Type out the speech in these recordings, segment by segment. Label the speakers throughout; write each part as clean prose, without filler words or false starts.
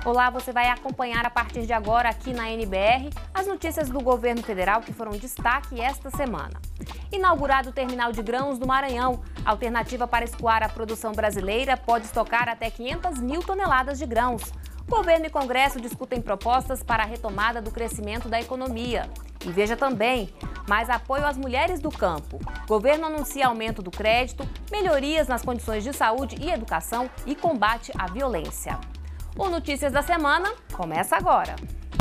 Speaker 1: Olá, você vai acompanhar a partir de agora aqui na NBR as notícias do governo federal que foram destaque esta semana. Inaugurado o terminal de grãos do Maranhão, alternativa para escoar a produção brasileira pode estocar até 500 mil toneladas de grãos. Governo e Congresso discutem propostas para a retomada do crescimento da economia. E veja também, mais apoio às mulheres do campo. Governo anuncia aumento do crédito, melhorias nas condições de saúde e educação e combate à violência. O Notícias da Semana começa agora.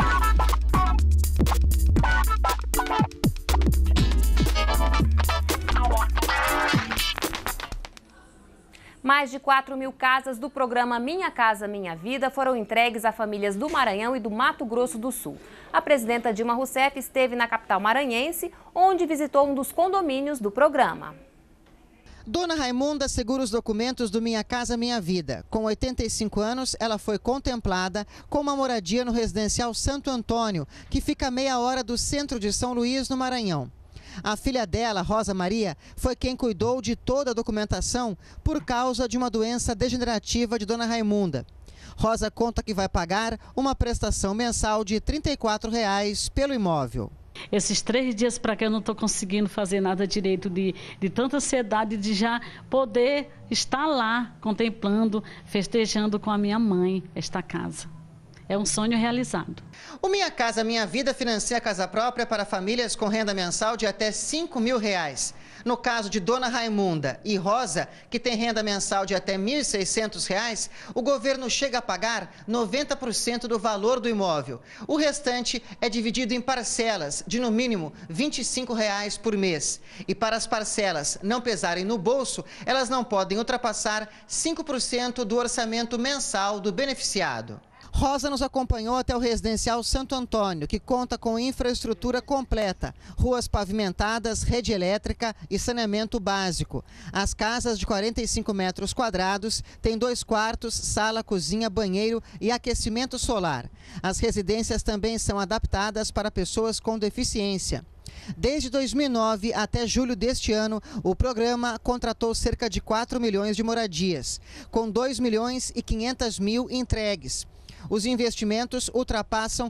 Speaker 1: Mais de 4 mil casas do programa Minha Casa Minha Vida foram entregues a famílias do Maranhão e do Mato Grosso do Sul. A presidenta Dilma Rousseff esteve na capital maranhense, onde visitou um dos condomínios do programa.
Speaker 2: Dona Raimunda segura os documentos do Minha Casa Minha Vida. Com 85 anos, ela foi contemplada com uma moradia no residencial Santo Antônio, que fica a meia hora do centro de São Luís, no Maranhão. A filha dela, Rosa Maria, foi quem cuidou de toda a documentação por causa de uma doença degenerativa de Dona Raimunda. Rosa conta que vai pagar uma prestação mensal de R$ 34,00 pelo imóvel.
Speaker 3: Esses 3 dias para cá eu não estou conseguindo fazer nada direito de tanta ansiedade de já poder estar lá contemplando, festejando com a minha mãe esta casa. É um sonho realizado.
Speaker 2: O Minha Casa Minha Vida financia a casa própria para famílias com renda mensal de até R$ 5.000. No caso de Dona Raimunda e Rosa, que tem renda mensal de até R$ 1.600, o governo chega a pagar 90% do valor do imóvel. O restante é dividido em parcelas de, no mínimo, R$ 25,00 por mês. E para as parcelas não pesarem no bolso, elas não podem ultrapassar 5% do orçamento mensal do beneficiado. Rosa nos acompanhou até o residencial Santo Antônio, que conta com infraestrutura completa, ruas pavimentadas, rede elétrica e saneamento básico. As casas de 45 metros quadrados têm 2 quartos, sala, cozinha, banheiro e aquecimento solar. As residências também são adaptadas para pessoas com deficiência. Desde 2009 até julho deste ano, o programa contratou cerca de 4 milhões de moradias, com 2.500.000 entregues. Os investimentos ultrapassam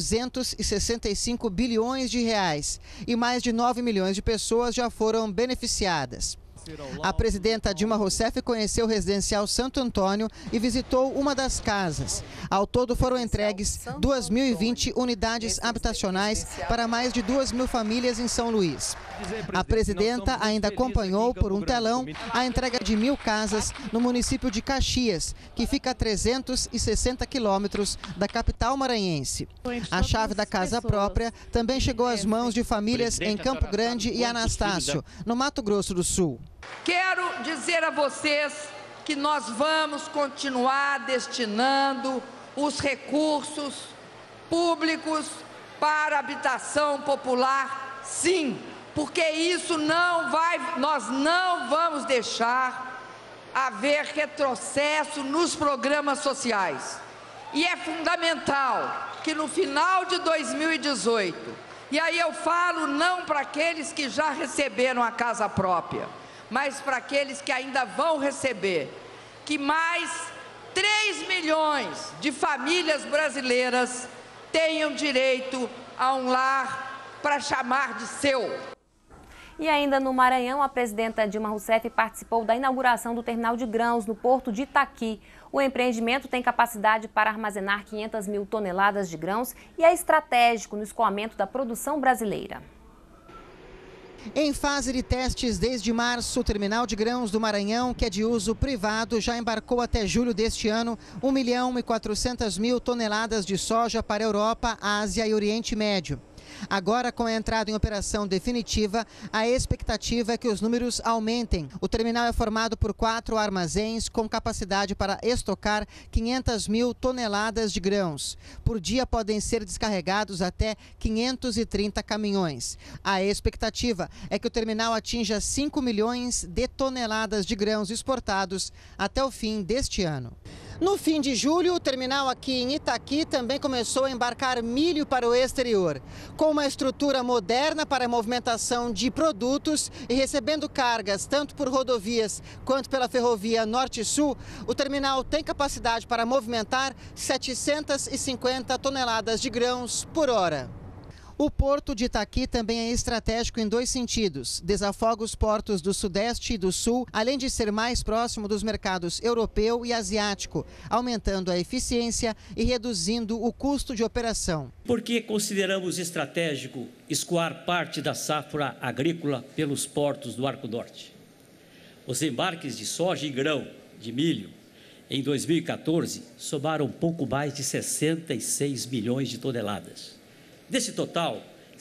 Speaker 2: 265 bilhões de reais e mais de 9 milhões de pessoas já foram beneficiadas. A presidenta Dilma Rousseff conheceu o residencial Santo Antônio e visitou uma das casas. Ao todo foram entregues 2.020 unidades habitacionais para mais de 2.000 famílias em São Luís. A presidenta ainda acompanhou por um telão a entrega de 1.000 casas no município de Caxias, que fica a 360 quilômetros da capital maranhense. A chave da casa própria também chegou às mãos de famílias em Campo Grande e Anastácio, no Mato Grosso do Sul.
Speaker 4: Quero dizer a vocês que nós vamos continuar destinando os recursos públicos para habitação popular, sim, porque isso nós não vamos deixar haver retrocesso nos programas sociais. E é fundamental que no final de 2018, e aí eu falo não para aqueles que já receberam a casa própria, mas para aqueles que ainda vão receber, que mais 3 milhões de famílias brasileiras tenham direito a um lar para chamar de seu.
Speaker 1: E ainda no Maranhão, a presidenta Dilma Rousseff participou da inauguração do terminal de grãos no porto de Itaqui. O empreendimento tem capacidade para armazenar 500 mil toneladas de grãos e é estratégico no escoamento da produção brasileira.
Speaker 2: Em fase de testes desde março, o terminal de grãos do Maranhão, que é de uso privado, já embarcou até julho deste ano 1.400.000 toneladas de soja para a Europa, Ásia e Oriente Médio. Agora, com a entrada em operação definitiva, a expectativa é que os números aumentem. O terminal é formado por 4 armazéns com capacidade para estocar 500 mil toneladas de grãos. Por dia podem ser descarregados até 530 caminhões. A expectativa é que o terminal atinja 5 milhões de toneladas de grãos exportados até o fim deste ano. No fim de julho, o terminal aqui em Itaqui também começou a embarcar milho para o exterior. Com uma estrutura moderna para a movimentação de produtos e recebendo cargas tanto por rodovias quanto pela ferrovia Norte-Sul, o terminal tem capacidade para movimentar 750 toneladas de grãos por hora. O porto de Itaqui também é estratégico em dois sentidos. Desafoga os portos do Sudeste e do Sul, além de ser mais próximo dos mercados europeu e asiático, aumentando a eficiência e reduzindo o custo de operação.
Speaker 5: Por que consideramos estratégico escoar parte da safra agrícola pelos portos do Arco Norte? Os embarques de soja e grão, de milho, em 2014, somaram pouco mais de 66 milhões de toneladas. Desse total,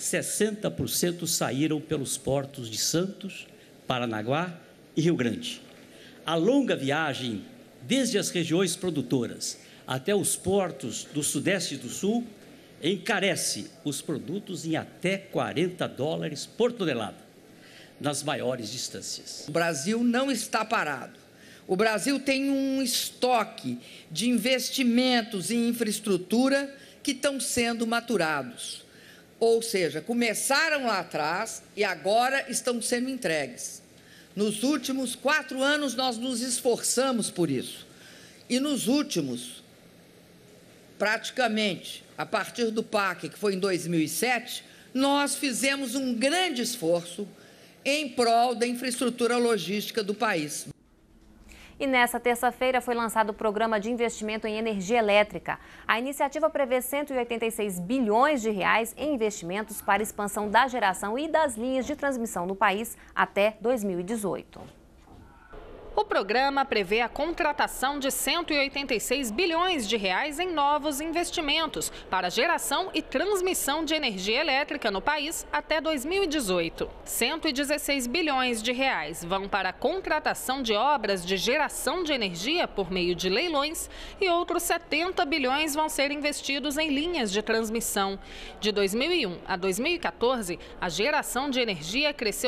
Speaker 5: 60% saíram pelos portos de Santos, Paranaguá e Rio Grande. A longa viagem, desde as regiões produtoras até os portos do Sudeste e do Sul, encarece os produtos em até $40 por tonelada, nas maiores distâncias.
Speaker 4: O Brasil não está parado. O Brasil tem um estoque de investimentos em infraestrutura que estão sendo maturados, ou seja, começaram lá atrás e agora estão sendo entregues. Nos últimos 4 anos nós nos esforçamos por isso e nos últimos, praticamente, a partir do PAC, que foi em 2007, nós fizemos um grande esforço em prol da infraestrutura logística do país.
Speaker 1: E nesta terça-feira foi lançado o Programa de Investimento em Energia Elétrica. A iniciativa prevê 186 bilhões de reais em investimentos para expansão da geração e das linhas de transmissão no país até 2018.
Speaker 6: O programa prevê a contratação de 186 bilhões de reais em novos investimentos para geração e transmissão de energia elétrica no país até 2018. 116 bilhões de reais vão para a contratação de obras de geração de energia por meio de leilões e outros 70 bilhões vão ser investidos em linhas de transmissão. De 2001 a 2014, a geração de energia cresceu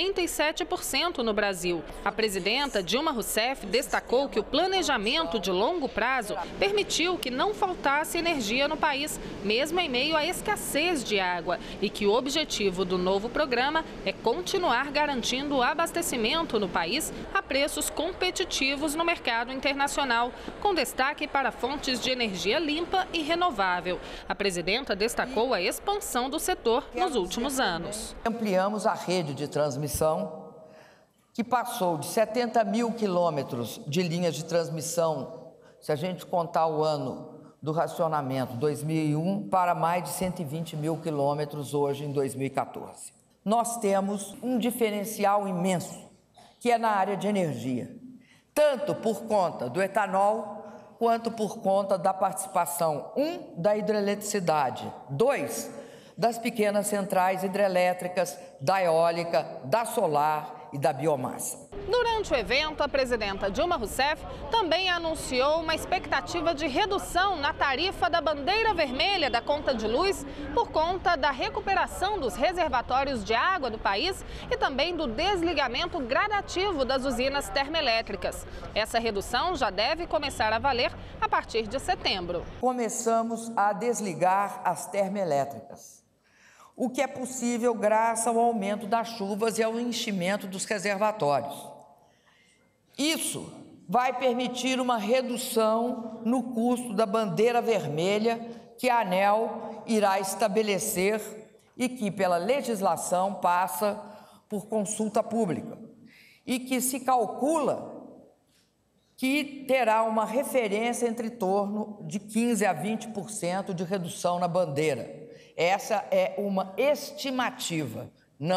Speaker 6: 67% no Brasil. A presidenta Dilma Rousseff destacou que o planejamento de longo prazo permitiu que não faltasse energia no país, mesmo em meio à escassez de água, e que o objetivo do novo programa é continuar garantindo o abastecimento no país a preços competitivos no mercado internacional, com destaque para fontes de energia limpa e renovável. A presidenta destacou a expansão do setor nos últimos anos.
Speaker 4: Ampliamos a rede de transmissão, que passou de 70 mil quilômetros de linhas de transmissão, se a gente contar o ano do racionamento, 2001, para mais de 120 mil quilômetros hoje em 2014. Nós temos um diferencial imenso, que é na área de energia, tanto por conta do etanol, quanto por conta da participação, 1, da hidroeletricidade, 2, das pequenas centrais hidrelétricas, da eólica, da solar e da biomassa.
Speaker 6: Durante o evento, a presidenta Dilma Rousseff também anunciou uma expectativa de redução na tarifa da bandeira vermelha da conta de luz por conta da recuperação dos reservatórios de água do país e também do desligamento gradativo das usinas termoelétricas. Essa redução já deve começar a valer a partir de setembro.
Speaker 4: Começamos a desligar as termoelétricas, o que é possível graças ao aumento das chuvas e ao enchimento dos reservatórios. Isso vai permitir uma redução no custo da bandeira vermelha que a ANEEL irá estabelecer e que, pela legislação, passa por consulta pública e que se calcula que terá uma referência entre torno de 15% a 20% de redução na bandeira. Essa é uma estimativa,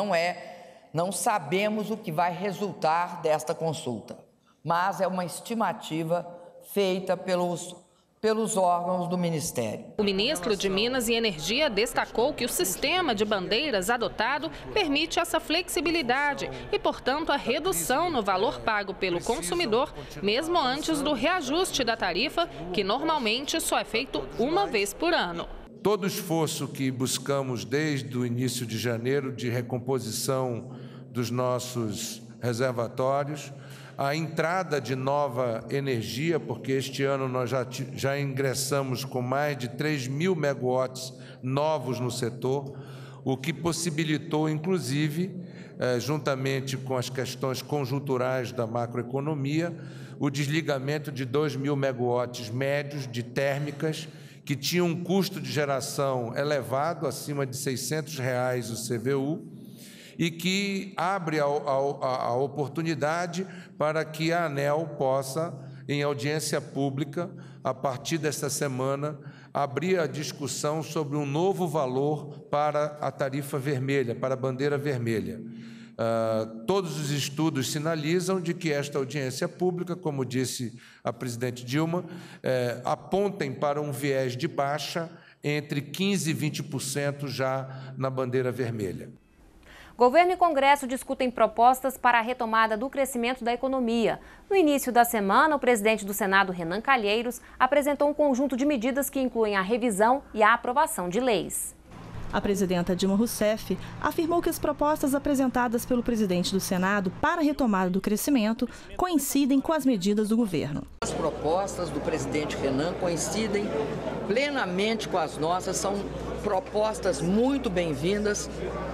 Speaker 4: não sabemos o que vai resultar desta consulta, mas é uma estimativa feita pelos órgãos do Ministério.
Speaker 6: O ministro de Minas e Energia destacou que o sistema de bandeiras adotado permite essa flexibilidade e, portanto, a redução no valor pago pelo consumidor, mesmo antes do reajuste da tarifa, que normalmente só é feito uma vez por ano.
Speaker 7: Todo o esforço que buscamos desde o início de janeiro de recomposição dos nossos reservatórios a entrada de nova energia, porque este ano nós já ingressamos com mais de 3.000 megawatts novos no setor, o que possibilitou, inclusive, juntamente com as questões conjunturais da macroeconomia, o desligamento de 2.000 megawatts médios de térmicas, que tinham um custo de geração elevado, acima de R$ 600 o CVU, e que abre a oportunidade para que a ANEEL possa, em audiência pública, a partir desta semana, abrir a discussão sobre um novo valor para a tarifa vermelha, para a bandeira vermelha. Todos os estudos sinalizam de que esta audiência pública, como disse a presidente Dilma, apontem para um viés de baixa entre 15% e 20% já na bandeira vermelha.
Speaker 1: Governo e Congresso discutem propostas para a retomada do crescimento da economia. No início da semana, o presidente do Senado, Renan Calheiros, apresentou um conjunto de medidas que incluem a revisão e a aprovação de leis.
Speaker 8: A presidenta Dilma Rousseff afirmou que as propostas apresentadas pelo presidente do Senado para a retomada do crescimento coincidem com as medidas do governo.
Speaker 4: As propostas do presidente Renan coincidem plenamente com as nossas, são propostas muito bem-vindas.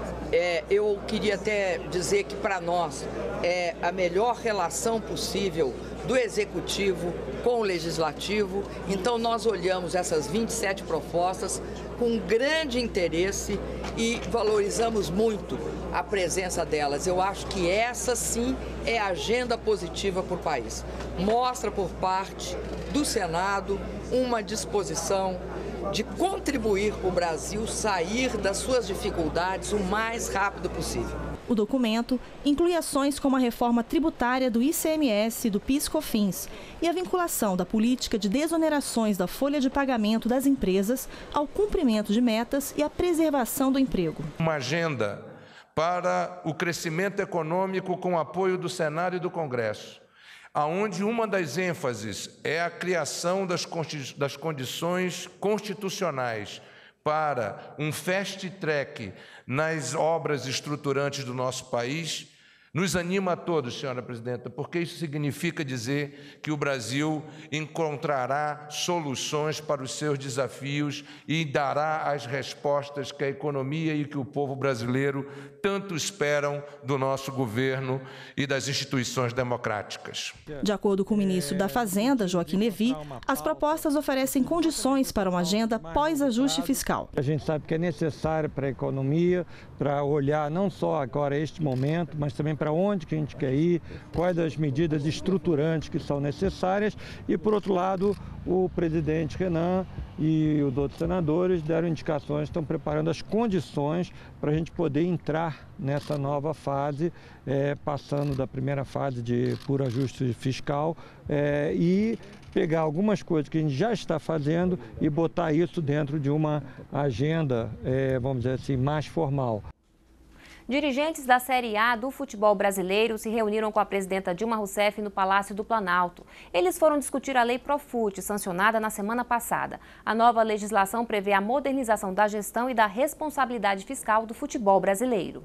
Speaker 4: Eu queria até dizer que para nós é a melhor relação possível do Executivo com o Legislativo. Então nós olhamos essas 27 propostas com grande interesse e valorizamos muito a presença delas. Eu acho que essa sim é a agenda positiva para o país. Mostra por parte do Senado uma disposição de contribuir para o Brasil sair das suas dificuldades o mais rápido possível.
Speaker 8: O documento inclui ações como a reforma tributária do ICMS e do PIS/COFINS e a vinculação da política de desonerações da folha de pagamento das empresas ao cumprimento de metas e à preservação do emprego.
Speaker 7: Uma agenda para o crescimento econômico com apoio do Senado e do Congresso, aonde uma das ênfases é a criação das condições constitucionais para um fast track nas obras estruturantes do nosso país, nos anima a todos, senhora presidenta, porque isso significa dizer que o Brasil encontrará soluções para os seus desafios e dará as respostas que a economia e que o povo brasileiro tanto esperam do nosso governo e das instituições democráticas.
Speaker 8: De acordo com o ministro da Fazenda, Joaquim Levy, as propostas oferecem condições para uma agenda pós-ajuste fiscal.
Speaker 9: A gente sabe que é necessário para a economia, para olhar não só agora este momento, mas também para onde que a gente quer ir, quais as medidas estruturantes que são necessárias e, por outro lado, o presidente Renan e os outros senadores deram indicações, estão preparando as condições para a gente poder entrar nessa nova fase, passando da primeira fase de puro ajuste fiscal e pegar algumas coisas que a gente já está fazendo e botar isso dentro de uma agenda, vamos dizer assim, mais formal.
Speaker 1: Dirigentes da Série A do futebol brasileiro se reuniram com a presidenta Dilma Rousseff no Palácio do Planalto. Eles foram discutir a Lei Profut, sancionada na semana passada. A nova legislação prevê a modernização da gestão e da responsabilidade fiscal do futebol brasileiro.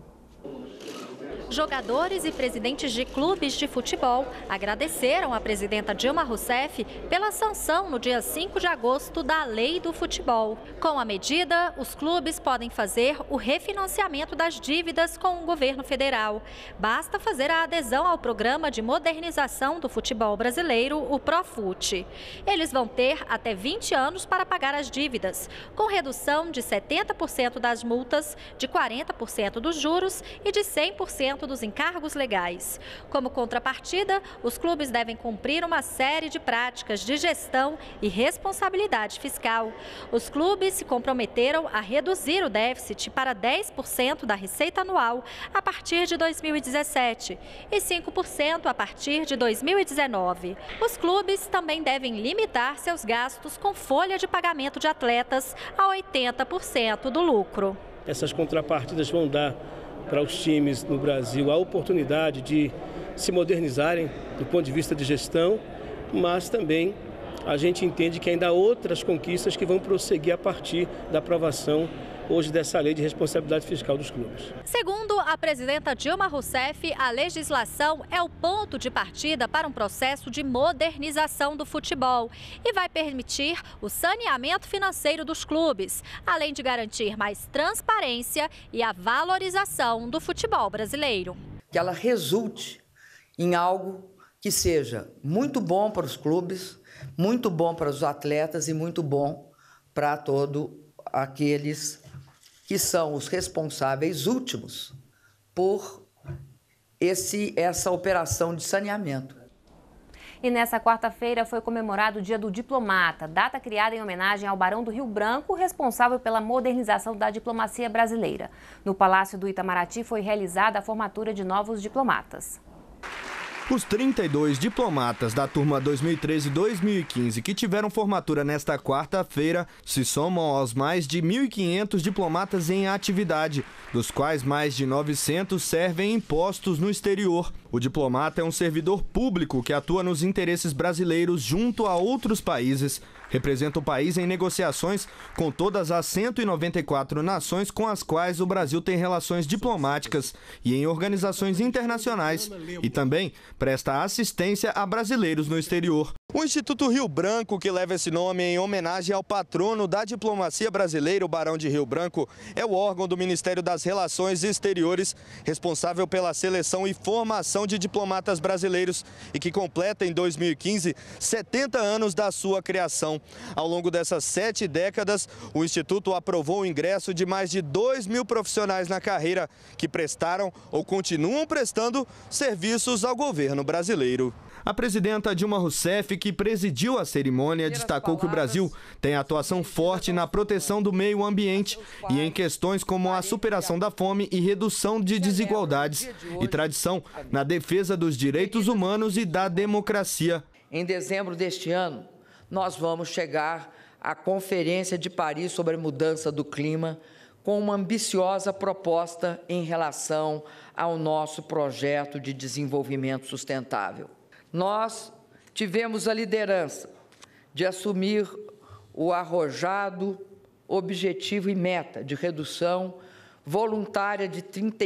Speaker 10: Jogadores e presidentes de clubes de futebol agradeceram à presidenta Dilma Rousseff pela sanção no dia 5 de agosto da Lei do Futebol. Com a medida, os clubes podem fazer o refinanciamento das dívidas com o governo federal. Basta fazer a adesão ao Programa de Modernização do Futebol Brasileiro, o Profut. Eles vão ter até 20 anos para pagar as dívidas, com redução de 70% das multas, de 40% dos juros e de 100% dos encargos legais. Como contrapartida, os clubes devem cumprir uma série de práticas de gestão e responsabilidade fiscal. Os clubes se comprometeram a reduzir o déficit para 10% da receita anual a partir de 2017 e 5% a partir de 2019. Os clubes também devem limitar seus gastos com folha de pagamento de atletas a 80% do lucro.
Speaker 11: Essas contrapartidas vão dar para os times no Brasil a oportunidade de se modernizarem do ponto de vista de gestão, mas também a gente entende que ainda há outras conquistas que vão prosseguir a partir da aprovação hoje dessa lei de responsabilidade fiscal dos clubes.
Speaker 10: Segundo a presidenta Dilma Rousseff, a legislação é o ponto de partida para um processo de modernização do futebol e vai permitir o saneamento financeiro dos clubes, além de garantir mais transparência e a valorização do futebol brasileiro.
Speaker 4: Que ela resulte em algo que seja muito bom para os clubes, muito bom para os atletas e muito bom para todos aqueles que são os responsáveis últimos por essa operação de saneamento.
Speaker 1: E nessa quarta-feira foi comemorado o Dia do Diplomata, data criada em homenagem ao Barão do Rio Branco, responsável pela modernização da diplomacia brasileira. No Palácio do Itamaraty foi realizada a formatura de novos diplomatas.
Speaker 12: Os 32 diplomatas da turma 2013-2015 que tiveram formatura nesta quarta-feira se somam aos mais de 1.500 diplomatas em atividade, dos quais mais de 900 servem em postos no exterior. O diplomata é um servidor público que atua nos interesses brasileiros junto a outros países. Representa o país em negociações com todas as 194 nações com as quais o Brasil tem relações diplomáticas e em organizações internacionais, e também presta assistência a brasileiros no exterior. O Instituto Rio Branco, que leva esse nome em homenagem ao patrono da diplomacia brasileira, o Barão de Rio Branco, é o órgão do Ministério das Relações Exteriores responsável pela seleção e formação de diplomatas brasileiros e que completa em 2015 70 anos da sua criação. Ao longo dessas 7 décadas, o Instituto aprovou o ingresso de mais de 2.000 profissionais na carreira que prestaram ou continuam prestando serviços ao governo brasileiro. A presidenta Dilma Rousseff, que presidiu a cerimônia, destacou que o Brasil tem atuação forte na proteção do meio ambiente e em questões como a superação da fome e redução de desigualdades e tradição na defesa dos direitos humanos e da democracia.
Speaker 4: Em dezembro deste ano, nós vamos chegar à Conferência de Paris sobre a Mudança do Clima com uma ambiciosa proposta em relação ao nosso projeto de desenvolvimento sustentável. Nós tivemos a liderança de assumir o arrojado objetivo e meta de redução voluntária de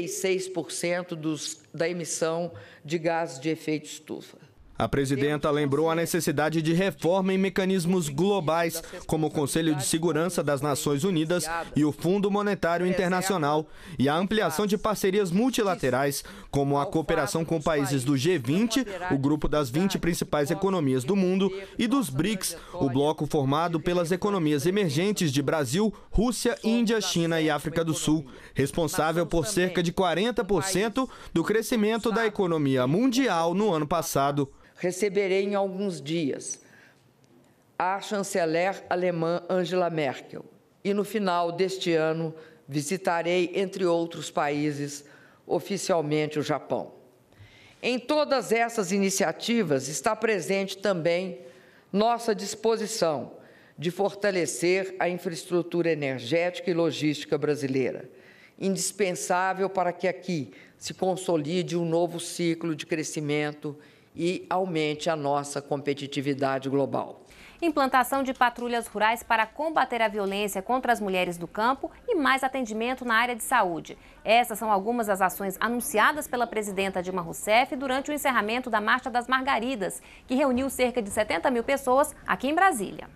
Speaker 4: 36% da emissão de gases de efeito estufa.
Speaker 12: A presidenta lembrou a necessidade de reforma em mecanismos globais, como o Conselho de Segurança das Nações Unidas e o Fundo Monetário Internacional, e a ampliação de parcerias multilaterais, como a cooperação com países do G20, o grupo das 20 principais economias do mundo, e dos BRICS, o bloco formado pelas economias emergentes de Brasil, Rússia, Índia, China e África do Sul, responsável por cerca de 40% do crescimento da economia mundial no ano passado.
Speaker 4: Receberei em alguns dias a chanceler alemã Angela Merkel e, no final deste ano, visitarei, entre outros países, oficialmente o Japão. Em todas essas iniciativas está presente também nossa disposição de fortalecer a infraestrutura energética e logística brasileira, indispensável para que aqui se consolide um novo ciclo de crescimento e aumente a nossa competitividade global.
Speaker 1: Implantação de patrulhas rurais para combater a violência contra as mulheres do campo e mais atendimento na área de saúde. Essas são algumas das ações anunciadas pela presidenta Dilma Rousseff durante o encerramento da Marcha das Margaridas, que reuniu cerca de 70 mil pessoas aqui em Brasília.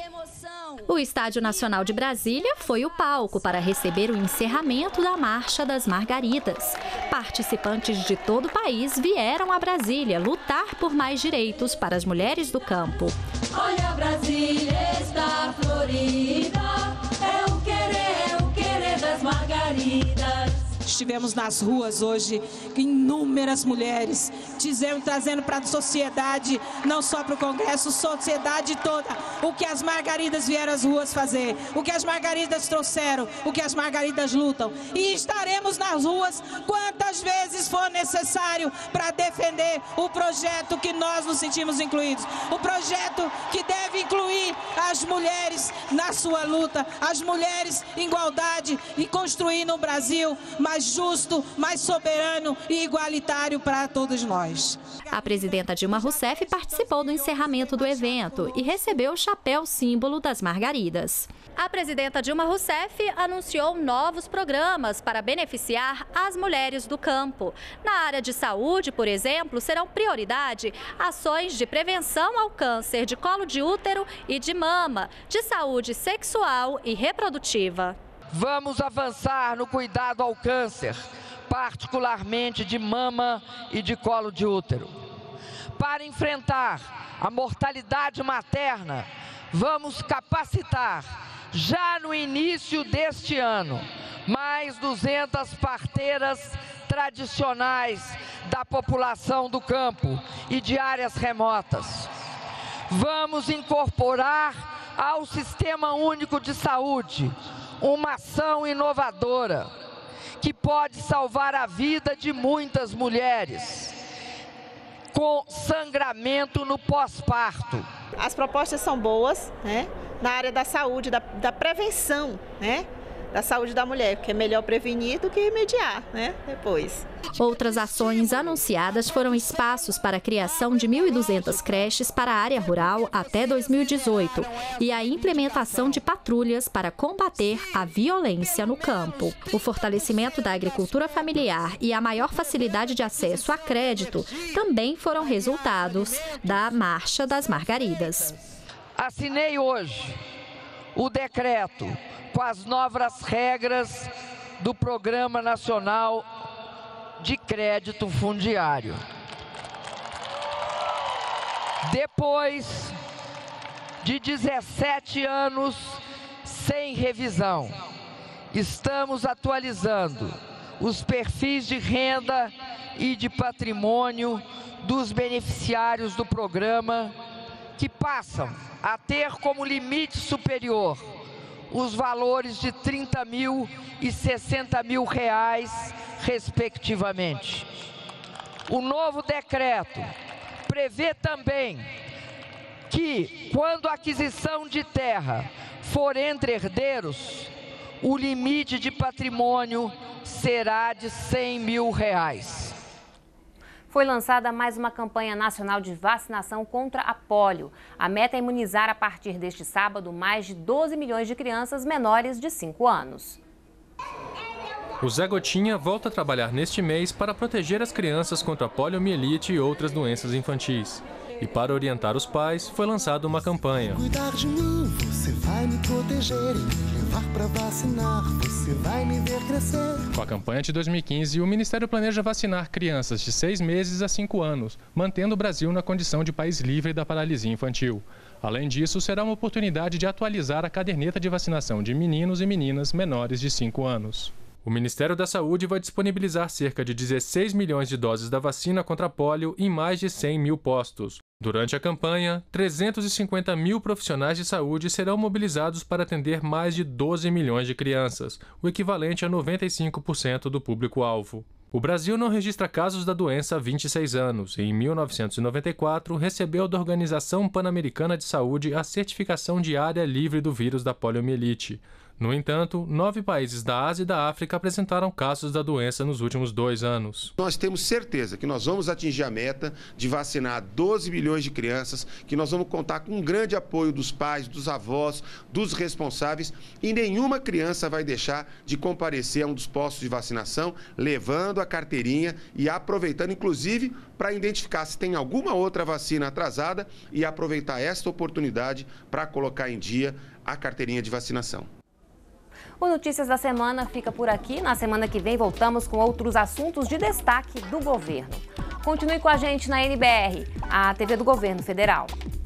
Speaker 10: O Estádio Nacional de Brasília foi o palco para receber o encerramento da Marcha das Margaridas. Participantes de todo o país vieram a Brasília lutar por mais direitos para as mulheres do campo.
Speaker 13: Olha, Brasília está florida, é o querer das margaridas.
Speaker 14: Estivemos nas ruas hoje, inúmeras mulheres, trazendo para a sociedade, não só para o Congresso, sociedade toda, o que as margaridas vieram às ruas fazer, o que as margaridas trouxeram, o que as margaridas lutam. E estaremos nas ruas quantas vezes for necessário para defender o projeto que nós nos sentimos incluídos. O projeto que deve incluir as mulheres na sua luta, as mulheres em igualdade e construir no Brasil mais mais justo, mais soberano e igualitário para todos nós.
Speaker 10: A presidenta Dilma Rousseff participou do encerramento do evento e recebeu o chapéu símbolo das margaridas. A presidenta Dilma Rousseff anunciou novos programas para beneficiar as mulheres do campo. Na área de saúde, por exemplo, serão prioridade ações de prevenção ao câncer de colo de útero e de mama, de saúde sexual e reprodutiva.
Speaker 4: Vamos avançar no cuidado ao câncer, particularmente de mama e de colo de útero. Para enfrentar a mortalidade materna, vamos capacitar, já no início deste ano, mais 200 parteiras tradicionais da população do campo e de áreas remotas. Vamos incorporar ao Sistema Único de Saúde uma ação inovadora que pode salvar a vida de muitas mulheres com sangramento no pós-parto.
Speaker 15: As propostas são boas, né? Na área da saúde, da prevenção, né? Da saúde da mulher, porque é melhor prevenir do que remediar, né? Depois.
Speaker 10: Outras ações anunciadas foram espaços para a criação de 1.200 creches para a área rural até 2018 e a implementação de patrulhas para combater a violência no campo. O fortalecimento da agricultura familiar e a maior facilidade de acesso a crédito também foram resultados da Marcha das Margaridas.
Speaker 4: Assinei hoje o decreto com as novas regras do Programa Nacional de Crédito Fundiário. Depois de 17 anos sem revisão, estamos atualizando os perfis de renda e de patrimônio dos beneficiários do programa, que passam a ter como limite superior os valores de R$30 mil e R$60 mil, respectivamente. O novo decreto prevê também que, quando a aquisição de terra for entre herdeiros, o limite de patrimônio será de R$100 mil.
Speaker 1: Foi lançada mais uma campanha nacional de vacinação contra a pólio. A meta é imunizar a partir deste sábado mais de 12 milhões de crianças menores de 5 anos.
Speaker 16: O Zé Gotinha volta a trabalhar neste mês para proteger as crianças contra a poliomielite e outras doenças infantis. E para orientar os pais, foi lançada uma campanha.
Speaker 17: Cuidar de mim, você vai me proteger e me levar para vacinar, você vai me ver crescer.
Speaker 16: Com a campanha de 2015, o Ministério planeja vacinar crianças de 6 meses a 5 anos, mantendo o Brasil na condição de país livre da paralisia infantil. Além disso, será uma oportunidade de atualizar a caderneta de vacinação de meninos e meninas menores de 5 anos. O Ministério da Saúde vai disponibilizar cerca de 16 milhões de doses da vacina contra a pólio em mais de 100 mil postos. Durante a campanha, 350 mil profissionais de saúde serão mobilizados para atender mais de 12 milhões de crianças, o equivalente a 95% do público-alvo. O Brasil não registra casos da doença há 26 anos e, em 1994, recebeu da Organização Pan-Americana de Saúde a certificação de área livre do vírus da poliomielite. No entanto, 9 países da Ásia e da África apresentaram casos da doença nos últimos 2 anos.
Speaker 18: Nós temos certeza que nós vamos atingir a meta de vacinar 12 milhões de crianças, que nós vamos contar com um grande apoio dos pais, dos avós, dos responsáveis, e nenhuma criança vai deixar de comparecer a um dos postos de vacinação, levando a carteirinha e aproveitando, inclusive, para identificar se tem alguma outra vacina atrasada e aproveitar esta oportunidade para colocar em dia a carteirinha de vacinação.
Speaker 1: O Notícias da Semana fica por aqui. Na semana que vem voltamos com outros assuntos de destaque do governo. Continue com a gente na NBR, a TV do Governo Federal.